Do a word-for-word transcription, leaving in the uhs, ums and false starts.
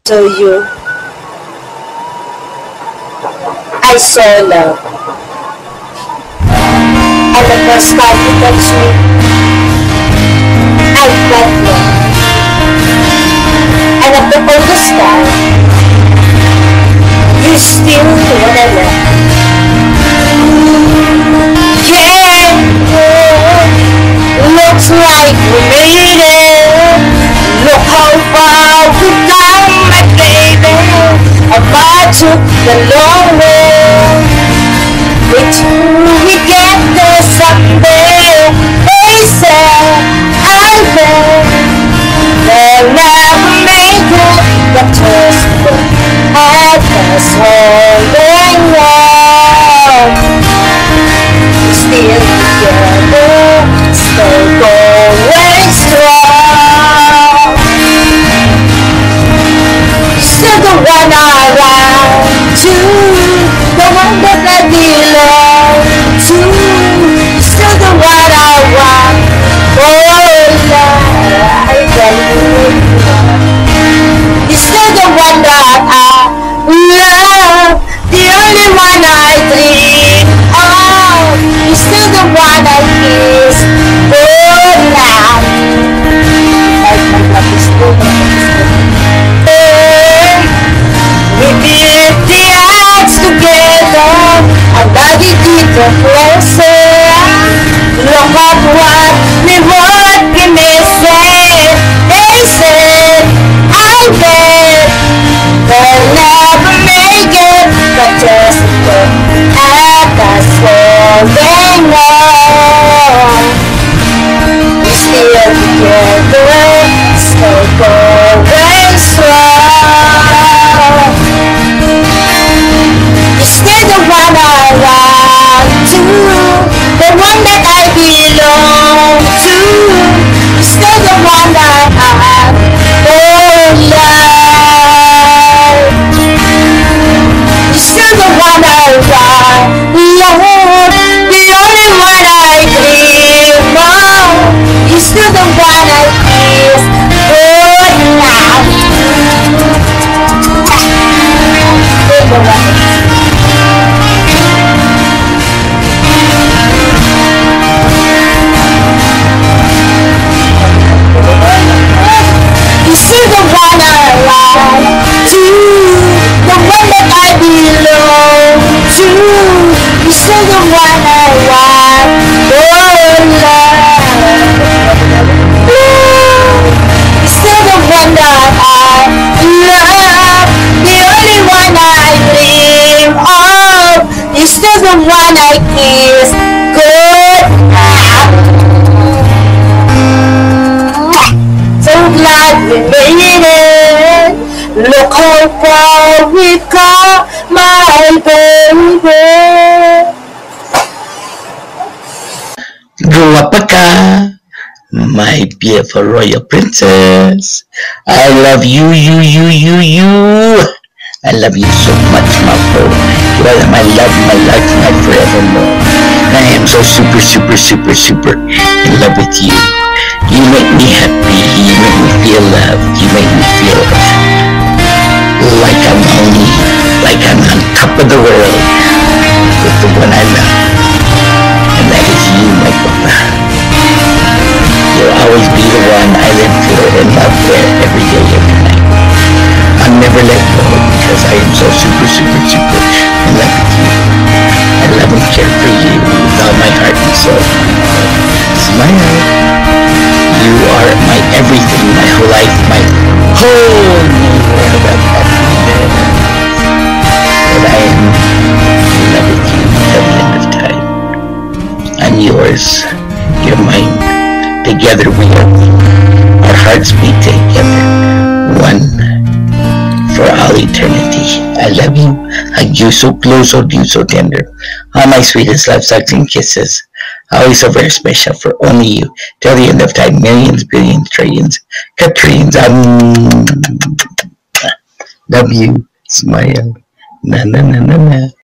to you. I saw love. And the first time you touched me, I felt love. And at the oldest time, you still wanna love. Yeah, looks like we made it. Look how far we've come, my baby. I took the long way. Wait till we get there someday. They said I'll bet they'll never make it, but just look at us holding on. We're still together, still going strong. Still the one I want to, the one that I belong to. Still the one I want, oh Lord, I believe. You're still the one that I love, the only one I dream of. You're still the one I kiss, oh now. Like my love is still we built the odds together, our body did the closer. Look at what we would be missing. They said, I bet they'll never make it, but just look at us holding on. We're still together, still going strong. You're still the one I want to, the one that I belong to. You're still the one that I have, oh Lord. You're still the one I want, Lord, the only one I dream of. You're still the one I kiss, oh now. Still the one. You see the one I like to, the one that I belong to. You see the one I want, oh Lord. You see the one that I love, the only one I dream of. You still the one I kiss good night. So glad we made it. Look how far we've come, my baby. Ruapaka, my beautiful royal princess. I love you, you, you, you, you. I love you so much, my pearl. You are my love, my life, my forevermore. I am so super, super, super, super in love with you. You make me happy. You make me feel loved. You make me feel like I'm only, like I'm on top of the world with the one I love. And that is you, my papa. You'll always be the one I live for and love for every day, every night. I'll never let go because I am so super, super, super in love with you. I love and care for you with all my heart and soul. Smile. You are my everything, my whole life, my whole new world of happiness. And I am in love with you till the end of time. I'm yours. You're mine. Together we are. Our hearts beat together. One for all eternity. I love you. Hug you so close, hold you so tender. All my sweetest love, hugs and kisses. Always so very special for only you. Till the end of time. Millions, billions, trillions, quadrillions. Um, love you. Smile. Na na na na na.